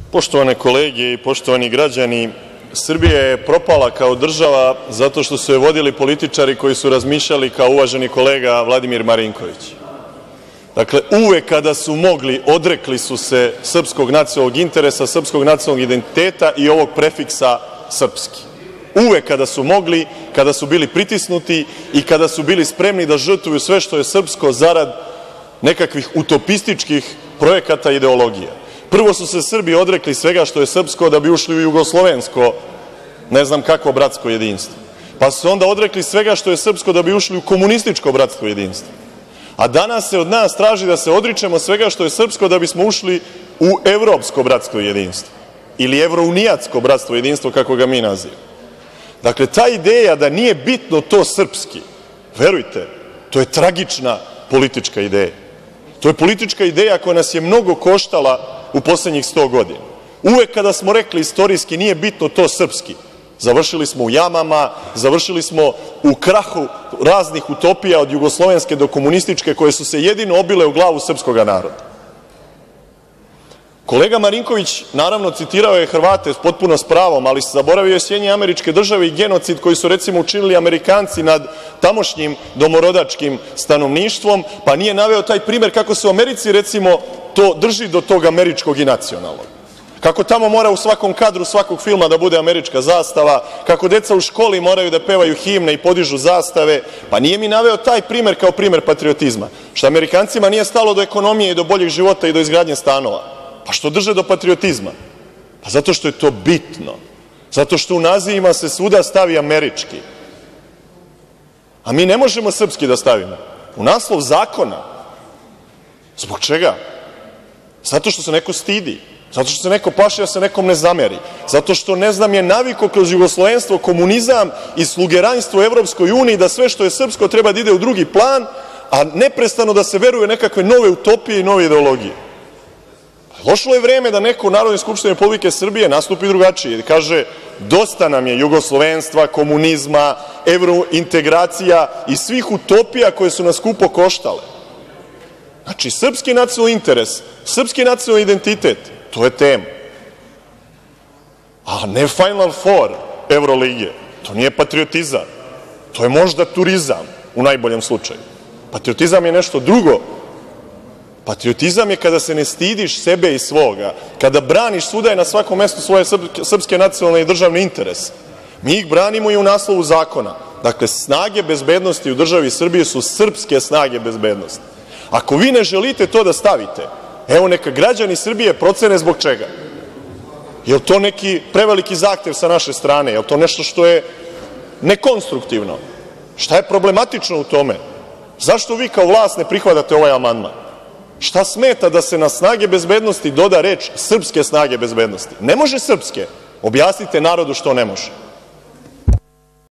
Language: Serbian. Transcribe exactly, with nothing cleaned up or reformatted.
Poštovane kolege i poštovani građani, Srbija je propala kao država zato što su je vodili političari koji su razmišljali kao uvaženi kolega Vladimir Marinković. Dakle, uvek kada su mogli, odrekli su se srpskog nacionalnog interesa, srpskog nacionalnog identiteta i ovog prefiksa srpski. Uvek kada su mogli, kada su bili pritisnuti i kada su bili spremni da žrtvuju sve što je srpsko zarad nekakvih utopističkih projekata i ideologija. Prvo su se Srbi odrekli svega što je srpsko da bi ušli u jugoslovensko, ne znam kakvo bratsko jedinstvo. Pa su se onda odrekli svega što je srpsko da bi ušli u komunističko bratsko jedinstvo. A danas se od nas traži da se odričemo svega što je srpsko da bismo ušli u evropsko bratsko jedinstvo. Ili evrounijatsko bratstvo jedinstvo, kako ga mi nazivamo. Dakle, ta ideja da nije bitno to srpski, verujte, to je tragična politička ideja. To je politička ideja koja nas je mnogo koštala u poslednjih sto godina. Uvek kada smo rekli istorijski nije bitno to srpski, završili smo u jamama, završili smo u krahu raznih utopija od jugoslovenske do komunističke koje su se jedino obile u glavu srpskog naroda. Kolega Marinković, naravno, citirao je Hrvate potpuno s pravom, ali se zaboravio je Sjedinjene Američke Države i genocid koji su, recimo, učinili Amerikanci nad tamošnjim domorodačkim stanovništvom, pa nije naveo taj primer kako se u Americi, recimo, to drži do tog američkog i nacionalnog. Kako tamo mora u svakom kadru svakog filma da bude američka zastava, kako deca u školi moraju da pevaju himne i podižu zastave, pa nije mi naveo taj primer kao primer patriotizma. Što Amerikancima nije stalo do ekonomije i do boljeg života i do izgradnje stanova. Pa što drže do patriotizma? Pa zato što je to bitno. Zato što u nazivima se svuda stavi američki. A mi ne možemo srpski da stavimo. U naslov zakona. Zbog čega? Zato što se neko stidi. Zato što se neko plaši da se nekom ne zameri. Zato što, ne znam, je naviko kroz jugoslovenstvo, komunizam i slugeranstvo u Evropskoj uniji da sve što je srpsko treba da ide u drugi plan, a neprestano da se veruje nekakve nove utopije i nove ideologije. Došlo je vreme da neko u Narodnoj skupštini Republike Srbije nastupi drugačije i kaže dosta nam je jugoslovenstva, komunizma, evrointegracija i svih utopija koje su nas skupo koštale. Znači, srpski nacionalni interes, srpski nacionalni identitet, to je tema. A ne Final Four Evrolige. To nije patriotizam. To je možda turizam u najboljem slučaju. Patriotizam je nešto drugo. Patriotizam je kada se ne stidiš sebe i svoga, kada braniš svuda i na svakom mestu svoje srpske nacionalne i državne interese. Mi ih branimo i u naslovu zakona. Dakle, snage bezbednosti u državi Srbije su srpske snage bezbednosti. Ako vi ne želite to da stavite, evo neka građani Srbije procene zbog čega. Je li to neki preveliki zahtev sa naše strane? Je li to nešto što je nekonstruktivno? Šta je problematično u tome? Zašto vi kao vlast ne prihvatate ovaj amandman? Šta smeta da se na snage bezbednosti doda reč srpske snage bezbednosti? Ne može srpske. Objasnite narodu što ne može.